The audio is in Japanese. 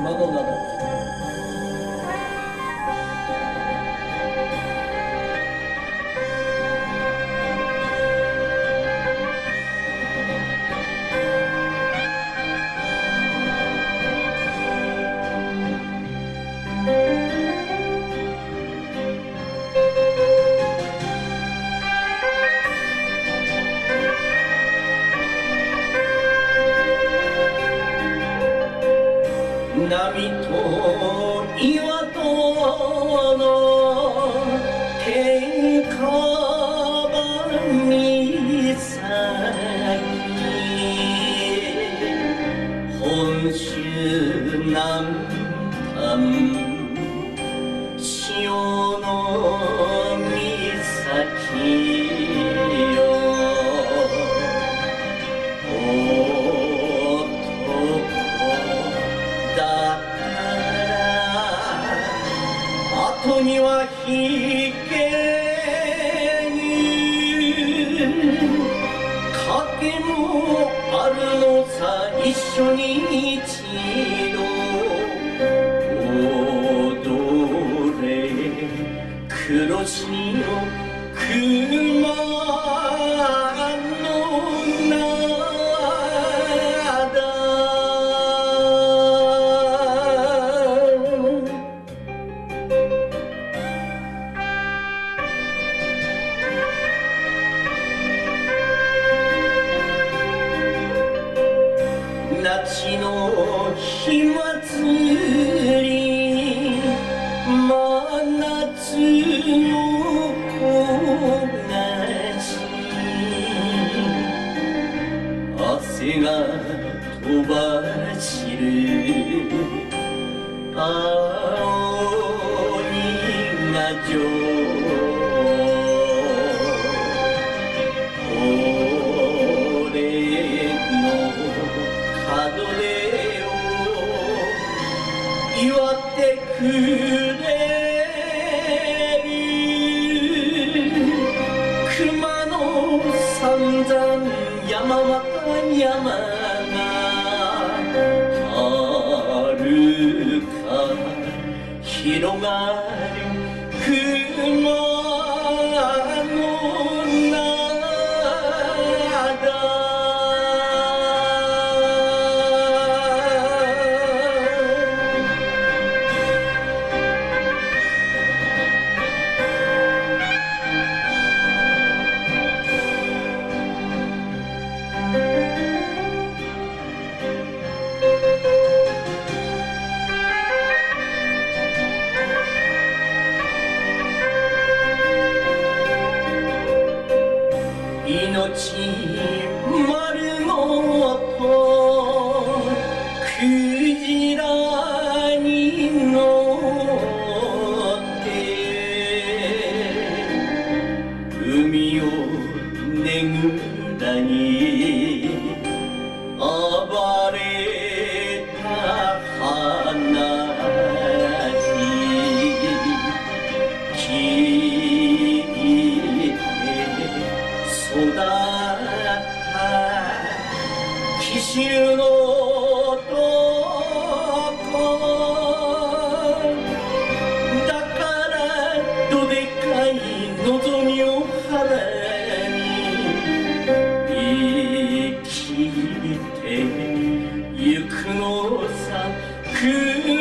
熊野灘。波と岩との天下場に咲き本州南端潮の岬よ後には引けぬ賭もあるのさ一緒に一度踊れ黒潮熊夏の火祭り真夏の木立汗が飛ば散る青いが祝ってくれる熊野三山山形山が遥か広がる熊野命丸ごとクジラに乗って海をねぐらに暴れた花育った紀州の男だからどでかい望みを腹に生きてゆくのさ